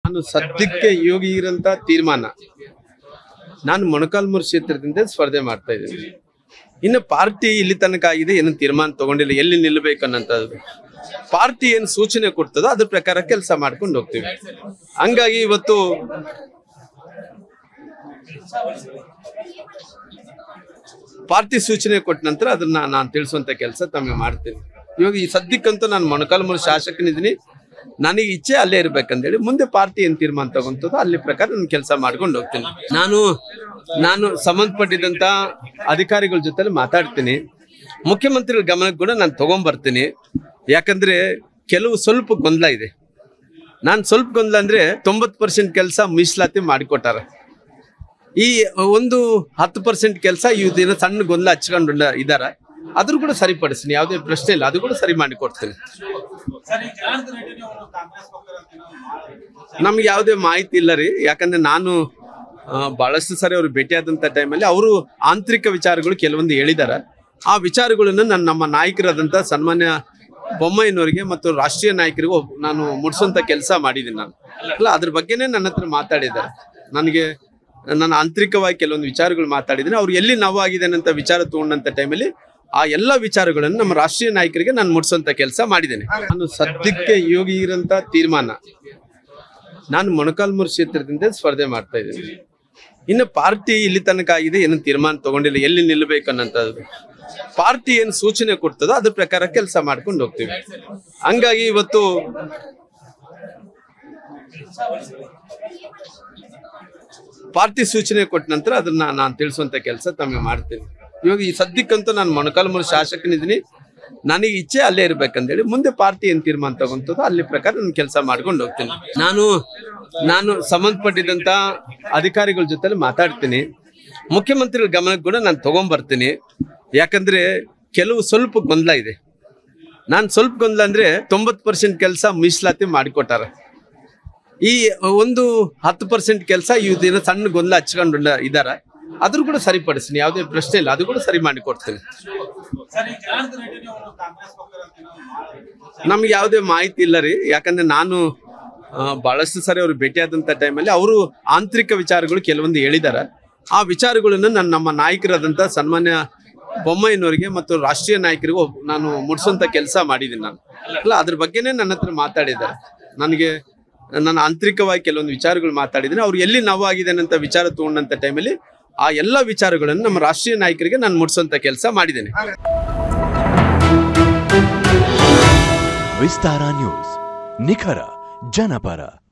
ನಾನು ಸದ್ಯಕ್ಕೆ ಯೋಗಿಗಿರಂತ ತೀರ್ಮಾನ ನಾನು ಮೊಣಕಾಲ್ಮೂರು ಕ್ಷೇತ್ರದಿಂದ ಸ್ಪರ್ಧೆ ಮಾಡ್ತಾ ಇದ್ದೀನಿ. ಇನ್ನು ಪಾರ್ಟಿ ಇಲ್ಲಿ ತನಕ ಆಗಿದೆ, ಏನು ತೀರ್ಮಾನ ತಗೊಂಡಿಲ್ಲ ಎಲ್ಲಿ ನಿಲ್ಲಬೇಕು ಅನ್ನೋಂಥದ್ದು. ಪಾರ್ಟಿ ಏನು ಸೂಚನೆ ಕೊಡ್ತದೋ ಅದ್ರ ಪ್ರಕಾರ ಕೆಲಸ ಮಾಡ್ಕೊಂಡು ಹೋಗ್ತೀವಿ. ಹಂಗಾಗಿ ಇವತ್ತು ಪಾರ್ಟಿ ಸೂಚನೆ ಕೊಟ್ಟ ನಂತರ ಅದನ್ನ ನಾನು ತಿಳಿಸುವಂತ ಕೆಲಸ ತಮಗೆ ಮಾಡ್ತೀನಿ. ಇವಾಗ ಈ ಸದ್ಯಕ್ಕಂತೂ ನಾನು ಮೊಣಕಾಲ್ಮೂರು ಶಾಸಕನಿದ್ದೀನಿ, ನನಗೆ ಇಚ್ಛೆ ಅಲ್ಲೇ ಇರ್ಬೇಕಂತೇಳಿ ಮುಂದೆ ಪಾರ್ಟಿ ಏನು ತೀರ್ಮಾನ ತಗೊಂತದೋ ಅಲ್ಲಿ ಪ್ರಕಾರ ನಾನು ಕೆಲಸ ಮಾಡ್ಕೊಂಡು ಹೋಗ್ತೀನಿ. ನಾನು ಸಂಬಂಧಪಟ್ಟಿದ್ದಂತ ಅಧಿಕಾರಿಗಳ ಜೊತೆ ಮಾತಾಡ್ತೀನಿ, ಮುಖ್ಯಮಂತ್ರಿಗಳ ಗಮನಕ್ಕೆ ಕೂಡ ನಾನು ತಗೊಂಡ್ಬರ್ತೀನಿ. ಯಾಕಂದ್ರೆ ಕೆಲವು ಸ್ವಲ್ಪ ಗೊಂದಲ ಇದೆ. ನಾನು ಸ್ವಲ್ಪ ಗೊಂದಲ ಅಂದ್ರೆ 90% ಕೆಲಸ ಮೀಸಲಾತಿ ಮಾಡಿಕೊಟ್ಟಾರ. ಈ ಒಂದು 10% ಕೆಲಸ ಇವ್ದಿನ ಸಣ್ಣ ಗೊಂದಲ ಹಚ್ಕೊಂಡು ಇದಾರ, ಅದ್ರ ಕೂಡ ಸರಿಪಡಿಸ್ತೀನಿ, ಯಾವುದೇ ಪ್ರಶ್ನೆ ಇಲ್ಲ, ಅದು ಕೂಡ ಸರಿ ಮಾಡಿ ಕೊಡ್ತೀನಿ. ನಮ್ಗೆ ಯಾವುದೇ ಮಾಹಿತಿ ಇಲ್ಲ ರೀ. ಯಾಕಂದ್ರೆ ನಾನು ಬಹಳಷ್ಟು ಸಾರಿ ಅವ್ರು ಭೇಟಿಯಾದಂಥ ಟೈಮಲ್ಲಿ ಅವರು ಆಂತರಿಕ ವಿಚಾರಗಳು ಕೆಲವೊಂದು ಹೇಳಿದಾರ. ಆ ವಿಚಾರಗಳನ್ನು ನಾನು ನಮ್ಮ ನಾಯಕರಾದಂಥ ಸನ್ಮಾನ್ಯ ಬೊಮ್ಮಾಯಿನವರಿಗೆ ಮತ್ತು ರಾಷ್ಟ್ರೀಯ ನಾಯಕರಿಗೂ ನಾನು ಮುಟ್ಸುವಂತ ಕೆಲಸ ಮಾಡಿದ್ದೀನಿ. ನಾನು ಅಲ್ಲ ಅದ್ರ ಬಗ್ಗೆನೇ ನನ್ನ ಹತ್ರ ಮಾತಾಡಿದ್ದಾರೆ. ನಾನು ಆಂತರಿಕವಾಗಿ ಕೆಲವೊಂದು ವಿಚಾರಗಳು ಮಾತಾಡಿದ್ದೀನಿ. ಅವ್ರು ಎಲ್ಲಿ ನೋವಾಗಿದೆ ಅಂತ ವಿಚಾರ ತಗೊಂಡಂತ ಟೈಮಲ್ಲಿ ಆ ಎಲ್ಲ ವಿಚಾರಗಳನ್ನು ನಮ್ಮ ರಾಷ್ಟ್ರೀಯ ನಾಯಕರಿಗೆ ನಾನು ಮುಟ್ಸುವಂತ ಕೆಲಸ ಮಾಡಿದ್ದೇನೆ. ನಾನು ಸದ್ಯಕ್ಕೆ ಯೋಗಿಗಿರಂತ ತೀರ್ಮಾನ ನಾನು ಮೊಣಕಾಲ್ಮೂರು ಕ್ಷೇತ್ರದಿಂದ ಸ್ಪರ್ಧೆ ಮಾಡ್ತಾ ಇದ್ದೀನಿ. ಇನ್ನು ಪಾರ್ಟಿ ಇಲ್ಲಿ ತನಕ ಆಗಿದೆ, ಏನು ತೀರ್ಮಾನ ತಗೊಂಡಿಲ್ಲ ಎಲ್ಲಿ ನಿಲ್ಲಬೇಕು ಅನ್ನೋಂಥದ್ದು. ಪಾರ್ಟಿ ಏನು ಸೂಚನೆ ಕೊಡ್ತದೋ ಅದ್ರ ಪ್ರಕಾರ ಕೆಲಸ ಮಾಡ್ಕೊಂಡು ಹೋಗ್ತೀವಿ. ಹಂಗಾಗಿ ಇವತ್ತು ಪಾರ್ಟಿ ಸೂಚನೆ ಕೊಟ್ಟ ನಂತರ ಅದನ್ನ ನಾನು ತಿಳಿಸುವಂತ ಕೆಲಸ ತಮಗೆ ಮಾಡ್ತೀನಿ. ಇವಾಗ ಈ ಸದ್ಯಕ್ಕಂತೂ ನಾನು ಮೊಣಕಾಲ್ಮೂರು ಶಾಸಕನಿದ್ದೀನಿ, ನನಗೆ ಇಚ್ಛೆ ಅಲ್ಲೇ ಇರ್ಬೇಕಂತೇಳಿ ಮುಂದೆ ಪಾರ್ಟಿ ಏನು ತೀರ್ಮಾನ ತಗೊಂತದೋ ಅಲ್ಲಿ ಪ್ರಕಾರ ನಾನು ಕೆಲಸ ಮಾಡ್ಕೊಂಡು ಹೋಗ್ತೀನಿ. ನಾನು ಸಂಬಂಧಪಟ್ಟಿದ್ದಂತ ಅಧಿಕಾರಿಗಳ ಜೊತೆ ಮಾತಾಡ್ತೀನಿ, ಮುಖ್ಯಮಂತ್ರಿಗಳ ಗಮನಕ್ಕೆ ಕೂಡ ನಾನು ತಗೊಂಡ್ಬರ್ತೀನಿ. ಯಾಕಂದ್ರೆ ಕೆಲವು ಸ್ವಲ್ಪ ಗೊಂದಲ ಇದೆ. ನಾನು ಸ್ವಲ್ಪ ಗೊಂದಲ ಅಂದ್ರೆ 90% ಕೆಲಸ ಮೀಸಲಾತಿ ಮಾಡಿಕೊಟ್ಟಾರ. ಈ ಒಂದು 10% ಕೆಲಸ ಇವ್ದಿನ ಸಣ್ಣ ಗೊಂದಲ ಹಚ್ಕೊಂಡು ಇದಾರ, ಅದ್ರ ಕೂಡ ಸರಿಪಡಿಸ್ತೀನಿ, ಯಾವುದೇ ಪ್ರಶ್ನೆ ಇಲ್ಲ, ಅದು ಕೂಡ ಸರಿ ಮಾಡಿ ಕೊಡ್ತೀನಿ. ನಮ್ಗೆ ಯಾವುದೇ ಮಾಹಿತಿ ಇಲ್ಲ ರೀ. ಯಾಕಂದ್ರೆ ನಾನು ಬಹಳಷ್ಟು ಸಾರಿ ಅವ್ರು ಭೇಟಿಯಾದಂಥ ಟೈಮಲ್ಲಿ ಅವರು ಆಂತರಿಕ ವಿಚಾರಗಳು ಕೆಲವೊಂದು ಹೇಳಿದಾರ. ಆ ವಿಚಾರಗಳನ್ನು ನಾನು ನಮ್ಮ ನಾಯಕರಾದಂಥ ಸನ್ಮಾನ್ಯ ಬೊಮ್ಮಾಯಿನವರಿಗೆ ಮತ್ತು ರಾಷ್ಟ್ರೀಯ ನಾಯಕರಿಗೂ ನಾನು ಮುಟ್ಸುವಂತ ಕೆಲಸ ಮಾಡಿದ್ದೀನಿ. ನಾನು ಅಲ್ಲ ಅದ್ರ ಬಗ್ಗೆನೇ ನನ್ನ ಹತ್ರ ಮಾತಾಡಿದ್ದಾರೆ. ನಾನು ಆಂತರಿಕವಾಗಿ ಕೆಲವೊಂದು ವಿಚಾರಗಳು ಮಾತಾಡಿದ್ದೀನಿ. ಅವ್ರು ಎಲ್ಲಿ ನೋವಾಗಿದೆ ಅಂತ ವಿಚಾರ ತಗೊಂಡಂತ ಟೈಮಲ್ಲಿ ಆ ಎಲ್ಲ ವಿಚಾರಗಳನ್ನು ನಮ್ಮ ರಾಷ್ಟ್ರೀಯ ನಾಯಕರಿಗೆ ನಾನು ಮುಟ್ಸುವಂತ ಕೆಲಸ ಮಾಡಿದ್ದೇನೆ. ವಿಸ್ತಾರ ನ್ಯೂಸ್, ನಿಖರ ಜನಪರ.